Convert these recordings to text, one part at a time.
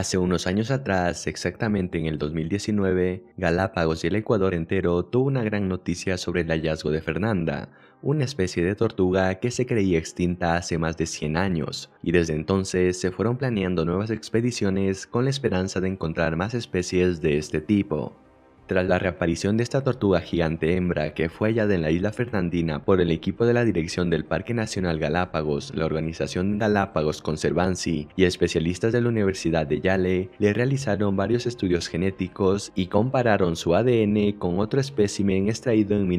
Hace unos años atrás, exactamente en el 2019, Galápagos y el Ecuador entero tuvo una gran noticia sobre el hallazgo de Fernanda, una especie de tortuga que se creía extinta hace más de 100 años, y desde entonces se fueron planeando nuevas expediciones con la esperanza de encontrar más especies de este tipo. Tras la reaparición de esta tortuga gigante hembra que fue hallada en la isla Fernandina por el equipo de la dirección del Parque Nacional Galápagos, la organización Galápagos Conservancy y especialistas de la Universidad de Yale le realizaron varios estudios genéticos y compararon su ADN con otro espécimen extraído en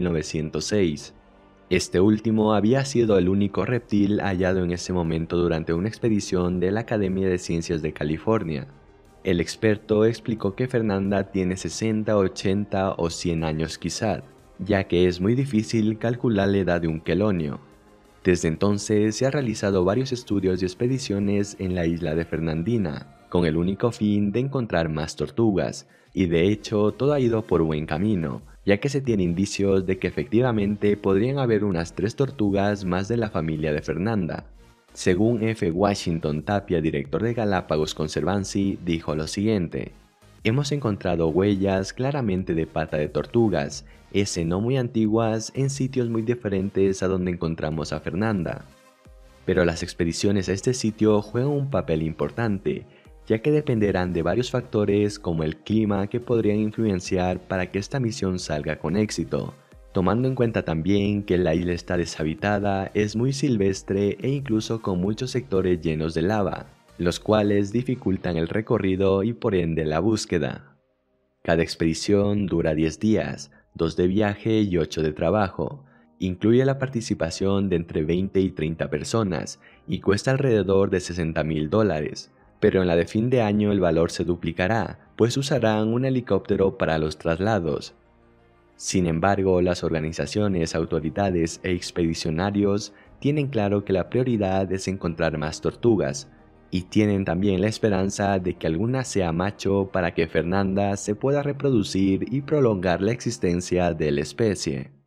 1906. Este último había sido el único reptil hallado en ese momento durante una expedición de la Academia de Ciencias de California. El experto explicó que Fernanda tiene 60, 80 o 100 años quizá, ya que es muy difícil calcular la edad de un quelonio. Desde entonces se han realizado varios estudios y expediciones en la isla de Fernandina, con el único fin de encontrar más tortugas, y de hecho todo ha ido por buen camino, ya que se tiene indicios de que efectivamente podrían haber unas 3 tortugas más de la familia de Fernanda. Según F. Washington Tapia, director de Galápagos Conservancy, dijo lo siguiente: hemos encontrado huellas claramente de pata de tortugas, no muy antiguas, en sitios muy diferentes a donde encontramos a Fernanda. Pero las expediciones a este sitio juegan un papel importante, ya que dependerán de varios factores como el clima que podrían influenciar para que esta misión salga con éxito, tomando en cuenta también que la isla está deshabitada, es muy silvestre e incluso con muchos sectores llenos de lava, los cuales dificultan el recorrido y por ende la búsqueda. Cada expedición dura 10 días, 2 de viaje y 8 de trabajo. Incluye la participación de entre 20 y 30 personas y cuesta alrededor de $60,000, pero en la de fin de año el valor se duplicará, pues usarán un helicóptero para los traslados. Sin embargo, las organizaciones, autoridades e expedicionarios tienen claro que la prioridad es encontrar más tortugas, y tienen también la esperanza de que alguna sea macho para que Fernanda se pueda reproducir y prolongar la existencia de la especie.